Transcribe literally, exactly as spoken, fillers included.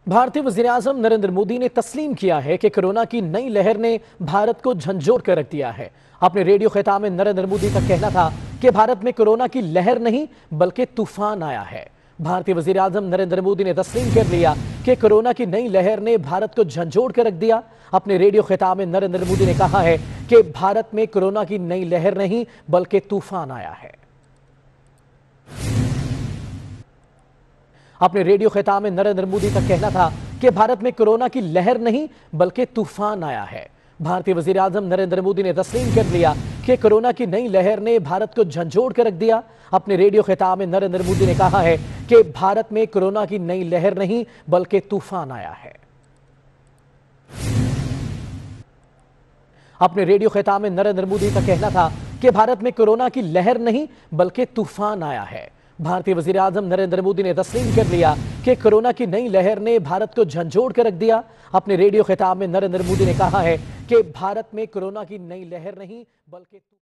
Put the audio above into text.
भारतीय वज़ीर-ए-आज़म नरेंद्र मोदी ने तस्लीम किया है कि कोरोना की नई लहर ने भारत को झंझोड़ कर रख दिया है। अपने रेडियो खिताब में नरेंद्र मोदी का कहना था कि भारत में कोरोना की लहर नहीं बल्कि तूफान आया है। भारतीय वज़ीर-ए-आज़म नरेंद्र मोदी ने तस्लीम कर लिया कि कोरोना की नई लहर ने भारत को झंझोड़ कर रख दिया। अपने रेडियो खिताब में नरेंद्र मोदी ने कहा है कि भारत में कोरोना की नई लहर नहीं बल्कि तूफान आया है। अपने रेडियो खिताब में नरेंद्र मोदी का कहना था कि भारत में कोरोना की लहर नहीं बल्कि तूफान आया है। भारतीय वज़ीर-ए-आज़म नरेंद्र मोदी ने तस्लीम कर लिया कि कोरोना की नई लहर ने भारत को झंझोड़ कर रख दिया। अपने रेडियो खिताब में नरेंद्र मोदी ने कहा है कि भारत में कोरोना की नई लहर नहीं बल्कि तूफान आया है। अपने रेडियो खिताब में नरेंद्र मोदी का कहना था कि भारत में कोरोना की लहर नहीं बल्कि तूफान आया है। भारतीय वज़ीर-ए-आज़म नरेंद्र मोदी ने तस्लीम कर लिया कि कोरोना की नई लहर ने भारत को झंझोड़ कर रख दिया। अपने रेडियो खिताब में नरेंद्र मोदी ने कहा है कि भारत में कोरोना की नई लहर नहीं बल्कि